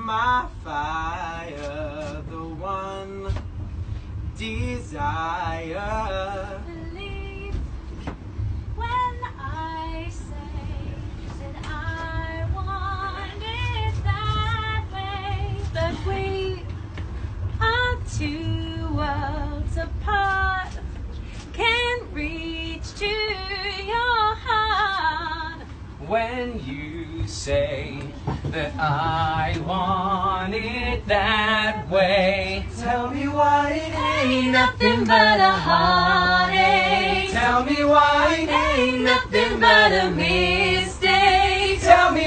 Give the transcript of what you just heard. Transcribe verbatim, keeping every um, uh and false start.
my fire, the one desire. Believe when I say that I want it that way, but we are two worlds apart, can't reach to your heart. When you say that I want it that way, tell me why it ain't Nothing but a heartache. Tell me why it ain't Nothing but a mistake. Tell me